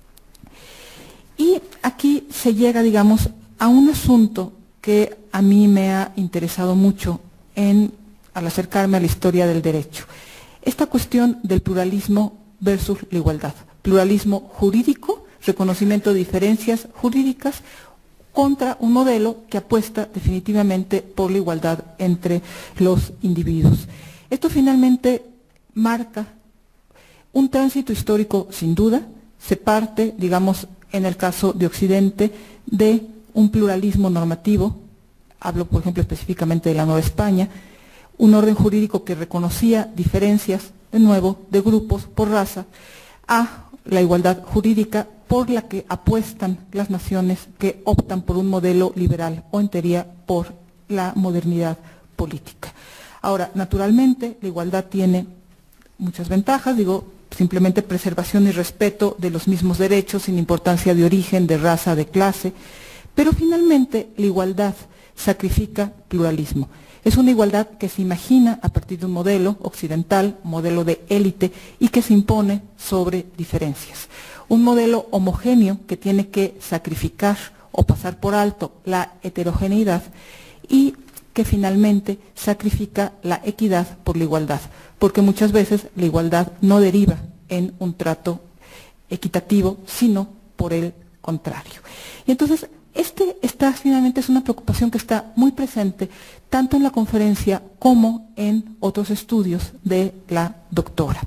Y aquí se llega, digamos, a un asunto que a mí me ha interesado mucho al acercarme a la historia del derecho. Esta cuestión del pluralismo versus la igualdad. Pluralismo jurídico, reconocimiento de diferencias jurídicas, contra un modelo que apuesta definitivamente por la igualdad entre los individuos. Esto finalmente marca un tránsito histórico sin duda, se parte, digamos, en el caso de Occidente, de un pluralismo normativo, hablo por ejemplo específicamente de la Nueva España, un orden jurídico que reconocía diferencias, de nuevo, de grupos por raza, a la igualdad jurídica por la que apuestan las naciones que optan por un modelo liberal o en teoría por la modernidad política. Ahora, naturalmente, la igualdad tiene muchas ventajas, digo, simplemente preservación y respeto de los mismos derechos sin importancia de origen, de raza, de clase, pero finalmente la igualdad sacrifica pluralismo. Es una igualdad que se imagina a partir de un modelo occidental, modelo de élite, y que se impone sobre diferencias. Un modelo homogéneo que tiene que sacrificar o pasar por alto la heterogeneidad y que finalmente sacrifica la equidad por la igualdad, porque muchas veces la igualdad no deriva en un trato equitativo, sino por el contrario. Y entonces, esta finalmente es una preocupación que está muy presente tanto en la conferencia como en otros estudios de la doctora.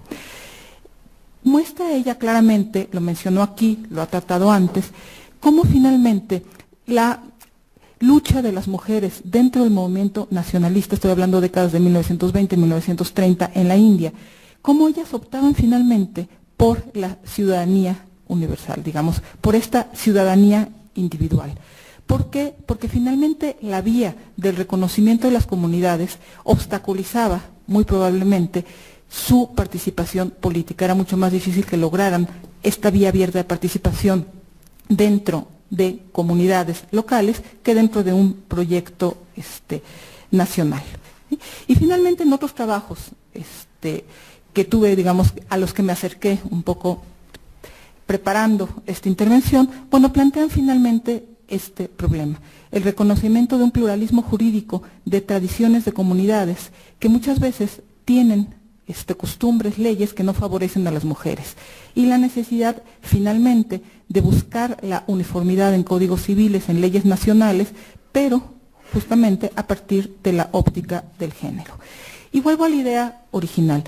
Muestra ella claramente, lo mencionó aquí, lo ha tratado antes, cómo finalmente la lucha de las mujeres dentro del movimiento nacionalista, estoy hablando de décadas de 1920 y 1930 en la India, cómo ellas optaban finalmente por la ciudadanía universal, digamos, por esta ciudadanía individual. ¿Por qué? Porque finalmente la vía del reconocimiento de las comunidades obstaculizaba, muy probablemente, su participación política. Era mucho más difícil que lograran esta vía abierta de participación dentro de comunidades locales que dentro de un proyecto nacional. Y finalmente en otros trabajos que tuve, digamos, a los que me acerqué un poco preparando esta intervención, bueno, plantean finalmente este problema, el reconocimiento de un pluralismo jurídico de tradiciones de comunidades que muchas veces tienen costumbres, leyes que no favorecen a las mujeres, y la necesidad finalmente de buscar la uniformidad en códigos civiles, en leyes nacionales, pero justamente a partir de la óptica del género. Y vuelvo a la idea original,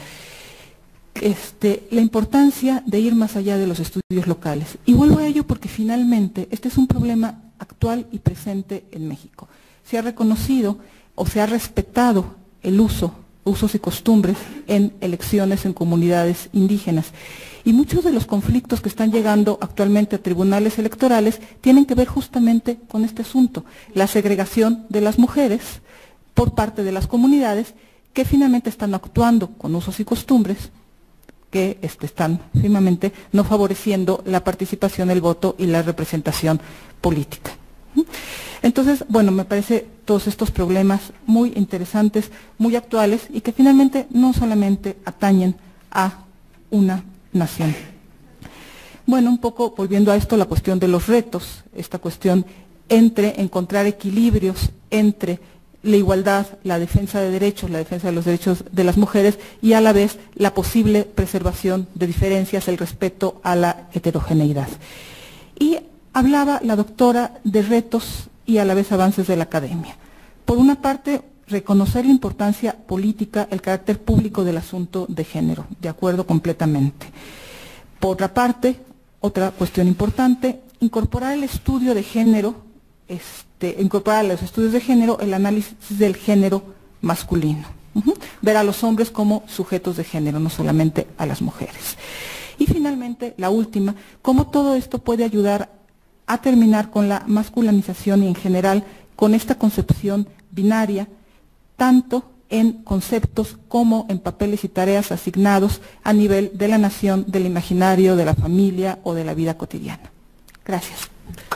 la importancia de ir más allá de los estudios locales. Y vuelvo a ello porque finalmente este es un problema actual y presente en México. Se ha reconocido o se ha respetado el usos y costumbres en elecciones en comunidades indígenas. Y muchos de los conflictos que están llegando actualmente a tribunales electorales tienen que ver justamente con este asunto, la segregación de las mujeres por parte de las comunidades que finalmente están actuando con usos y costumbres que están firmemente no favoreciendo la participación, el voto y la representación política. Entonces, bueno, me parece todos estos problemas muy interesantes, muy actuales y que finalmente no solamente atañen a una nación. Bueno, un poco volviendo a esto, la cuestión de los retos, esta cuestión entre encontrar equilibrios entre la igualdad, la defensa de derechos, la defensa de los derechos de las mujeres y a la vez la posible preservación de diferencias, el respeto a la heterogeneidad. Y hablaba la doctora de retos y a la vez avances de la academia. Por una parte, reconocer la importancia política, el carácter público del asunto de género, de acuerdo completamente. Por otra parte, otra cuestión importante, incorporar el estudio de género, incorporar a los estudios de género el análisis del género masculino. Ver a los hombres como sujetos de género, no solamente a las mujeres. Y finalmente, la última, cómo todo esto puede ayudar a terminar con la masculinización y en general con esta concepción binaria, tanto en conceptos como en papeles y tareas asignados a nivel de la nación, del imaginario, de la familia o de la vida cotidiana. Gracias.